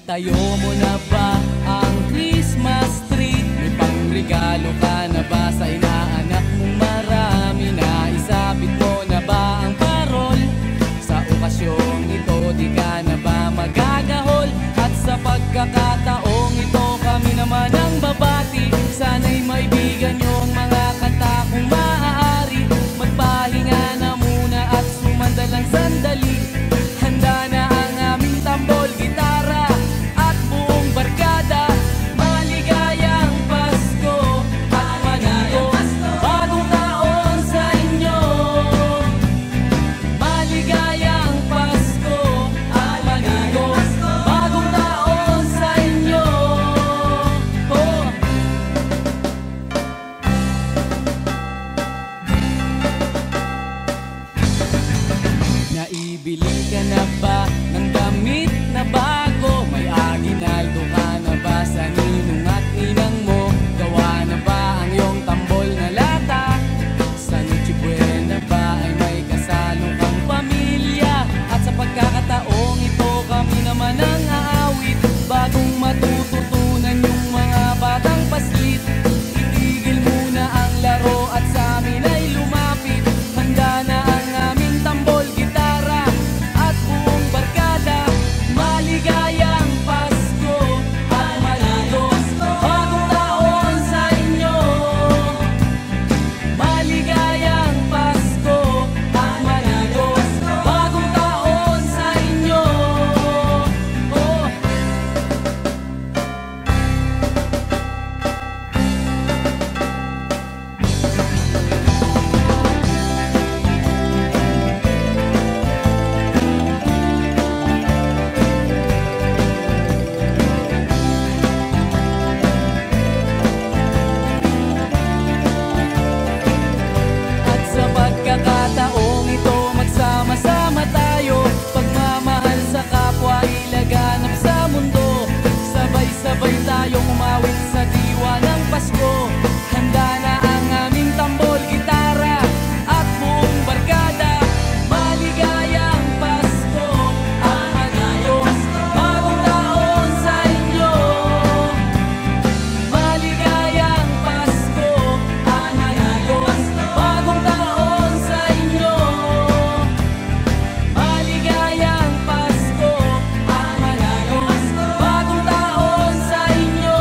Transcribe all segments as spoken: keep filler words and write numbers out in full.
Itayo mo na ba ang Christmas tree? May pangregalo ka na ba sa inaanak mong marami? Naisabit mo na ba ang parol? Sa okasyong ito di ka na ba magagahol? At sa pagkakataong ito kami naman ang babati. Sana'y maibigan yung mga kanta kung maaari. Magpahinga na muna at sumandalang sandali. Handa na ang aming tambol, gitara at buong barkada. Maligayang Pasko at Manigo, bagong taon sa inyo. Maligayang Pasko at Manigo, bagong taon sa inyo. Oh. Naibili ka na ba ng damit na bago? May aginaldo ka na ba sa ninong at ninang mo? Gawa na ba ang iyong tambol na lata? Sa Noche Buena ba ay may kasalo kang pamilya? At sa pagkakataong ito kami naman ang aawit. Bagong matututunan yung mga batang paslit. Itigil muna ang laro at sa amin ay lumapit. Handa na ang aming tambol, gitara at buong barkada. Maligayang Pasko at Manigo, bagong taon sa inyo. Maligayang Pasko at Manigo, bagong taon sa inyo. Oh. At sa pagkakataong ito, magsama-sama tayo. Pagmamahal sa kapwa ilaganap sa mundo. Sabay-sabay tayong umawit sa diwa ng Pasko. Handa na ang aming tambol, gitara at buong barkada. Maligayang Pasko at Manigo, bagong taon sa inyo. Maligayang Pasko at Manigo, bagong taon sa inyo. Maligayang Pasko at Manigo, bagong taon sa inyo.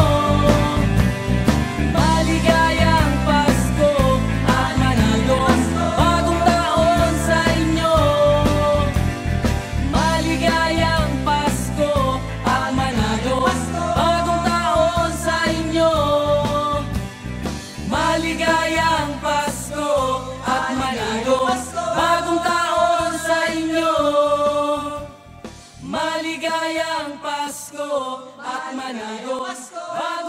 Maligayang Pasko at Manigo, bagong taon sa inyo. Maligayang Pasko at Manigo, bagong taon sa inyo. Maligayang Pasko at Manigo, bagong taon sa inyo. Maligayang Pasko at Manigo, bagong